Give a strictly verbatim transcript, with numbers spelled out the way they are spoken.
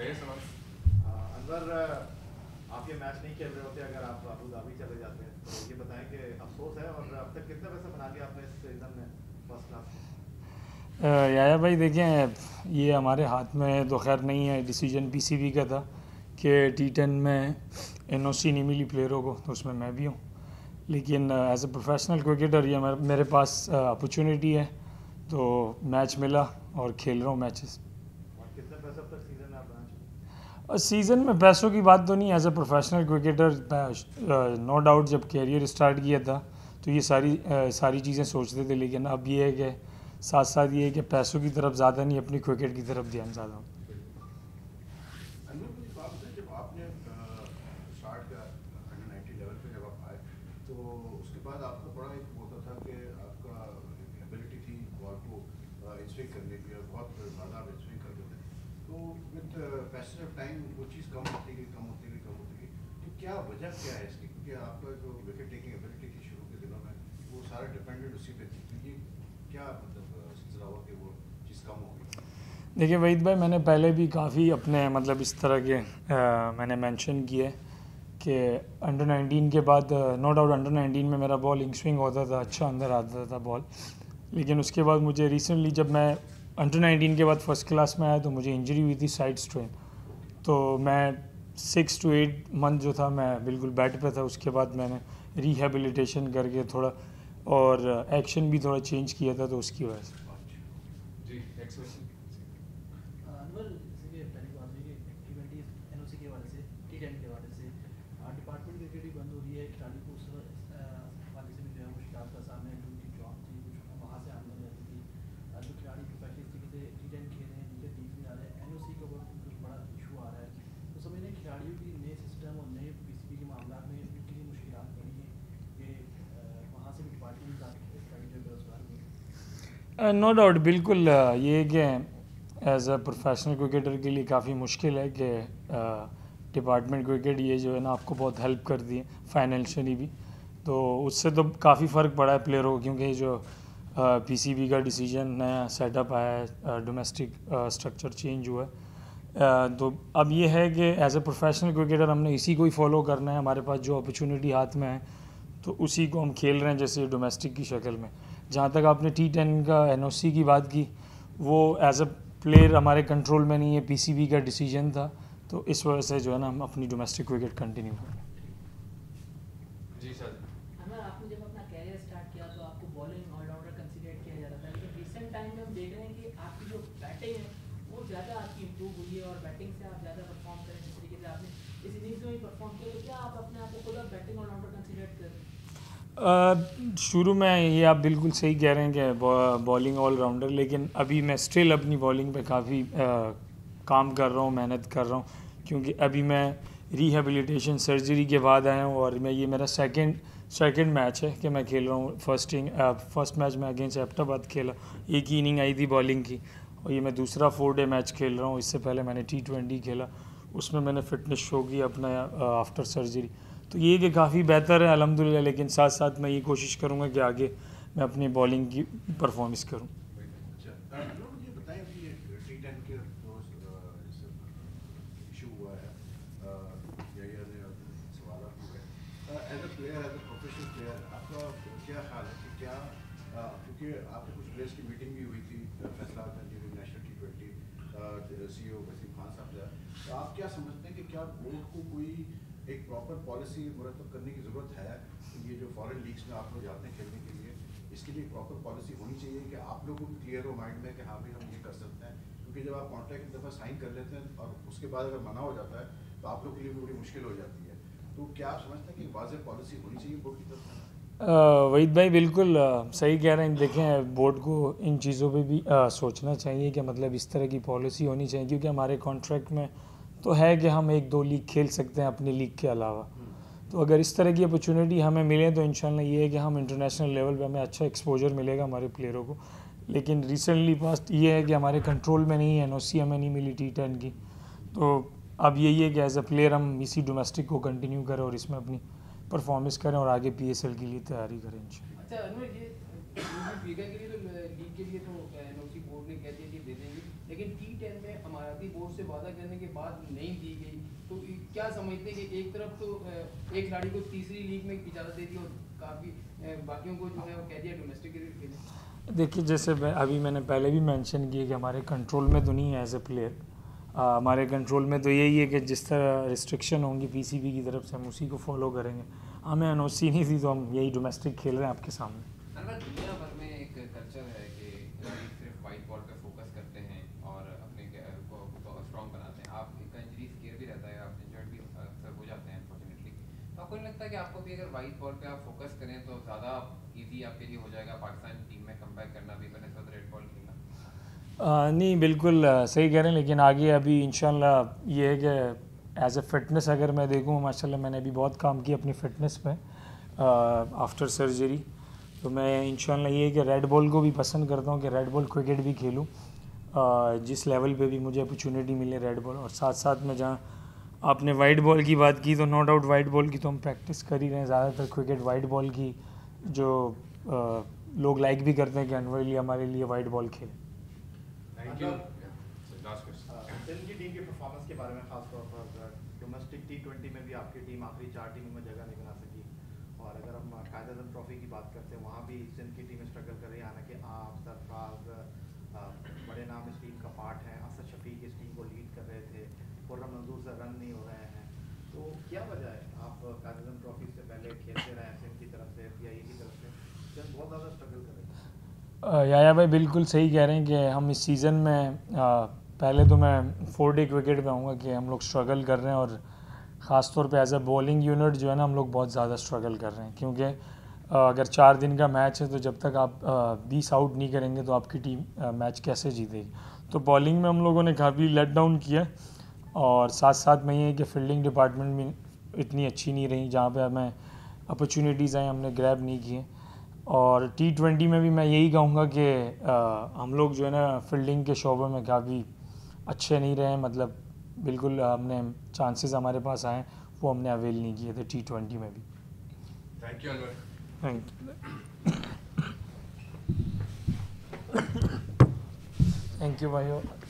अनवर, आप ये मैच नहीं खेल रहे होते अगर आप अबू धाबी चले जाते हैं, तो ये बताएं कि अफसोस है, और अब तक कितना पैसा बना लिया आपने इस सीज़न में फर्स्ट क्लास में? याया भाई देखें, ये हमारे हाथ में तो खैर नहीं है, डिसीजन पीसीबी का था कि टी टेन में एनओसी नहीं मिली प्लेयरों को, तो उसमें मैं भी हूँ। लेकिन एज ए प्रोफेशनल क्रिकेटर ये मेरे पास अपॉर्चुनिटी है, तो मैच मिला और खेल रहा हूँ मैचेस। और कितने पैसे अब तक सीज़न में आप बना चुके? और सीज़न में पैसों की बात तो नहीं, as a professional cricketer no doubt जब कैरियर स्टार्ट किया था तो ये सारी uh, सारी चीज़ें सोचते थे, लेकिन अब ये है कि साथ साथ ये है कि पैसों की तरफ ज़्यादा नहीं, अपनी क्रिकेट की तरफ ध्यान ज़्यादा हो। जब आपने स्टार्ट किया अंडर नाइनटीन लेवल पे जब आप आए, तो उसके बाद आपको बड़ा एक होता था कि आपका एबिलिटी थी बॉल को स्विंग करने की, और बहुत ज़्यादा आप स्विंग करते थे। तो विद पैसेज ऑफ टाइम वो चीज़ कम होती गई कम होती गई कम होती गई तो क्या वजह क्या है इसकी? क्योंकि आपका जो विकेट टेकिंग एबिलिटी थी शुरू के दिनों में, वो सारा डिपेंडेंट उसी पे थी, तो ये क्या मतलब सिलसिला हुआ कि वो चीज़ कम हो गई? देखिए वहीद भाई, मैंने पहले भी काफ़ी अपने मतलब इस तरह के आ, मैंने मेंशन किए कि अंडर नाइनटीन के बाद नो डाउट अंडर नाइनटीन में मेरा बॉल इंग स्विंग होता था, अच्छा अंदर आता था बॉल। लेकिन उसके बाद मुझे रिसेंटली जब मैं अंडर नाइनटीन के बाद फर्स्ट क्लास में आया तो मुझे इंजरी हुई थी साइड स्ट्रेन, तो मैं सिक्स टू एट मंथ जो था मैं बिल्कुल बैट पे था। उसके बाद मैंने रिहेबिलिटेशन करके थोड़ा और एक्शन भी थोड़ा चेंज किया था, तो उसकी वजह से। जी नेक्स्ट क्वेश्चन। अनवर, जैसे कि पहली बात हुई कि टी ट्वेंटी एनओसी के हवाले से, टी टेन के हवाले से डिपार्टमेंट क्रिकेट भी बंद हो रही है, खिलाड़ी को उस हवाले से भी जो है वो शिकायत का सामने है, जो उनकी जॉब थी कुछ वहाँ से आमदनी रहती थी। जो खिलाड़ी प्रोफेशनल तरीके से टी टेन खेल रहे हैं, जिनके टीम में आ रहे हैं, एनओसी का बहुत कुछ बड़ा इशू आ रहा है। तो समझ लें खिलाड़ियों की नए सिस्टम और नए पीसीबी के मामला में उनके लिए मुश्किल बड़ी हैं कि वहाँ से भी डिपार्टमेंट खिलाड़ी जो बेरोजगार हुए। नो डाउट, बिल्कुल ये कि एज अ प्रोफेशनल क्रिकेटर के लिए काफ़ी मुश्किल है कि डिपार्टमेंट क्रिकेट ये जो है ना आपको बहुत हेल्प कर दी है फाइनेंशियली भी, तो उससे तो काफ़ी फ़र्क पड़ा है प्लेयरों को, क्योंकि जो पीसीबी का डिसीजन नया सेटअप आया है, डोमेस्टिक स्ट्रक्चर चेंज हुआ है, uh, तो अब ये है कि एज अ प्रोफेशनल क्रिकेटर हमने इसी को ही फॉलो करना है। हमारे पास जो अपॉर्चुनिटी हाथ में है तो उसी को हम खेल रहे हैं, जैसे डोमेस्टिक की शक्ल में। जहाँ तक आपने टी टेन का एनओसी की बात की, वो एज अ प्लेयर हमारे कंट्रोल में नहीं है, पीसीबी का डिसीजन था, तो इस वजह से जो है ना हम अपनी डोमेस्टिक क्रिकेट कंटिन्यू कर रहे हैं। जी सर। अनवर, आपने जब अपना कैरियर स्टार्ट किया तो आपको बॉलिंग ऑलराउंडर कंसीडर किया जाता था, लेकिन रिसेंट टाइम में हम देख रहे हैं कि आपकी जो बैटिंग है वो ज़्यादा आपकी इम्प्रूव हुई है और बैटिंग से आप ज़्यादा परफॉर्म करें जिस तरीके से आपने इस इनिंग्स में ही परफॉर्म किया। तो क्या आप अपने आप को खुद आप बैटिंग ऑलराउंडर कंसीडर करें? Uh, शुरू में ये आप बिल्कुल सही कह रहे हैं कि बॉलिंग ऑलराउंडर, लेकिन अभी मैं स्टिल अपनी बॉलिंग पे काफ़ी uh, काम कर रहा हूँ, मेहनत कर रहा हूँ, क्योंकि अभी मैं रिहेबिलिटेशन सर्जरी के बाद आया हूँ और मैं ये मेरा सेकंड सेकंड मैच है कि मैं खेल रहा हूँ। फर्स्ट इनिंग फर्स्ट मैच में अगेंस्ट एबटाबाद खेला, एक ही इनिंग आई थी बॉलिंग की, और ये मैं दूसरा फोर डे मैच खेल रहा हूँ। इससे पहले मैंने टी ट्वेंटी खेला, उसमें मैंने फिटनेस शो किया अपना आफ्टर सर्जरी, तो ये कि काफ़ी बेहतर है अल्हम्दुलिल्लाह। लेकिन साथ साथ मैं ये कोशिश करूँगा कि आगे मैं अपनी बॉलिंग की परफॉर्मेंस करूँ। अच्छा, मुझे बताएं कि टी टेन के जो इशू हुआ है, या सवाल हुए as a player, as a professional player, आपका क्या ख्याल है कि क्या, क्योंकि आपके कुछ प्लेयर्स की मीटिंग भी हुई थी फैसला national T twenty C O Wasim Khan साहब से, तो आप क्या समझते हैं कि क्या बोर्ड को कोई एक प्रॉपर पॉलिसी मुरतब करने की ज़रूरत है? ये जो फॉरेन लीग्स में आप लोग जाते हैं खेलने के लिए, इसके लिए प्रॉपर पॉलिसी होनी चाहिए कि आप लोगों को क्लियर हो माइंड में कि हाँ भाई हम ये कर सकते हैं, क्योंकि जब आप कॉन्ट्रैक्ट एक दफ़ा साइन कर लेते हैं और उसके बाद अगर मना हो जाता है तो आप लोग के लिए भी बड़ी मुश्किल हो जाती है। तो क्या आप समझते हैं कि वाज़ेह पॉलिसी होनी चाहिए बोर्ड की तरफ से? वहीद भाई बिल्कुल uh, सही कह रहे हैं। देखें, बोर्ड को इन चीज़ों पे भी uh, सोचना चाहिए कि मतलब इस तरह की पॉलिसी होनी चाहिए, क्योंकि हमारे कॉन्ट्रैक्ट में तो है कि हम एक दो लीग खेल सकते हैं अपनी लीग के अलावा। तो अगर इस तरह की अपॉर्चुनिटी हमें मिले तो इंशाल्लाह ये है कि हम इंटरनेशनल लेवल पे हमें अच्छा एक्सपोजर मिलेगा हमारे प्लेयरों को। लेकिन रिसेंटली पास्ट ये है कि हमारे कंट्रोल में नहीं है, एनओसी हमें नहीं मिली टी टेन की, तो अब यही है कि एज अ प्लेयर हम इसी डोमेस्टिक को कंटिन्यू करें और इसमें अपनी परफॉर्मेंस करें और आगे पीएसएल के लिए तैयारी करें इंशाल्लाह। अच्छा अनवर, ये वीगा के लिए तो लीग के लिए तो एनओसी बोर्ड ने कह दिया कि दे देंगे, लेकिन टी टेन में हमारा भारतीय बोर्ड से वादा करने के बाद नहीं दी गई, तो क्या समझते हैं कि एक तरफ तो एक खिलाड़ी को तीसरी लीग में इजाज़त दे दी और काफ़ी बाकियों को जो है वो कह दिया डोमेस्टिक क्रिकेट खेलें? देखिए, जैसे मैं अभी मैंने पहले भी मेंशन किया कि हमारे कंट्रोल में तो नहीं है एज ए प्लेयर। हमारे कंट्रोल में तो यही है कि जिस तरह रिस्ट्रिक्शन होंगी पीसीबी की तरफ से हम उसी को फॉलो करेंगे। हमें एनओसी नहीं थी तो हम यही डोमेस्टिक खेल रहे हैं आपके सामने। अनवर, दुनिया भर में एक कल्चर है कि खिलाड़ी सिर्फ वाइट बॉल पे फोकस करते हैं और अपने को स्ट्रॉन्ग बनाते हैं। आपका इंजरी स्केयर भी रहता है, आप इंजर्ड भी अक्सर हो जाते हैं अनफॉर्चुनेटली। तो आपको नहीं लगता कि आपको भी अगर वाइट बॉल पे आप फोकस करें तो ज़्यादा ईजी आपके लिए हो जाएगा पाकिस्तान टीम में कमबैक करना भी बनस्पत रेड बॉल खेलना? आ, नहीं, बिल्कुल आ, सही कह रहे हैं, लेकिन आगे अभी इंशाल्लाह ये है कि एज ए फ़िटनेस अगर मैं देखूँ, माशाल्लाह मैंने अभी बहुत काम किया अपनी फ़िटनेस पे आफ्टर सर्जरी। तो मैं इंशाल्लाह ये है कि रेड बॉल को भी पसंद करता हूँ कि रेड बॉल क्रिकेट भी खेलूँ जिस लेवल पे भी मुझे अपॉर्चुनिटी मिले रेड बॉल। और साथ साथ में जहाँ आपने वाइट बॉल की बात की तो नो डाउट वाइट बॉल की तो हम प्रैक्टिस कर ही रहे हैं। ज़्यादातर क्रिकेट वाइट बॉल की जो आ, लोग लाइक भी करते हैं कि अनवर लिए हमारे लिए वाइट बॉल खेले। Thank you. Last question. Sindh की टीम के परफॉर्मेंस के बारे में खासतौर पर डोमेस्टिक टी ट्वेंटी में भी आपकी टीम आखिरी चार टीमों में जगह नहीं बना सकी, और अगर हम कायद आज़म ट्रॉफी की बात करते हैं वहाँ भी सिंध की टीम स्ट्रगल कर रही है। हालांकि आप सरफराज बड़े नाम इस टीम का पार्ट हैं, असद शफीक इस टीम को लीड कर रहे थे, खुर्रम मंजूर से रन नहीं हो रहे हैं, तो क्या वजह है? आप कायद आज़म ट्रॉफी से पहले खेलते रहे सिंध की तरफ से, पी आई ए की तरफ से, सिंध बहुत ज़्यादा स्ट्रगल कर रहे थे। याया भाई बिल्कुल सही कह रहे हैं कि हम इस सीज़न में आ, पहले तो मैं फोर डे क्रिकेट में आऊँगा कि हम लोग स्ट्रगल कर रहे हैं, और ख़ास तौर पे एज अ बॉलिंग यूनिट जो है ना हम लोग बहुत ज़्यादा स्ट्रगल कर रहे हैं, क्योंकि अगर चार दिन का मैच है तो जब तक आप बीस आउट नहीं करेंगे तो आपकी टीम मैच कैसे जीतेगी। तो बॉलिंग में हम लोगों ने काफ़ी लेट डाउन किया, और साथ साथ में ये है कि फील्डिंग डिपार्टमेंट भी इतनी अच्छी नहीं रही, जहाँ पे हमें अपॉर्चुनिटीज़ आई हमने ग्रैब नहीं किए। और टी ट्वेंटी में भी मैं यही कहूँगा कि हम लोग जो है ना फील्डिंग के शोबे में काफ़ी अच्छे नहीं रहे, मतलब बिल्कुल हमने चांसेस हमारे पास आए वो हमने अवेल नहीं किए थे टी ट्वेंटी में भी। Thank you Anwar. Thank you thank you भाई।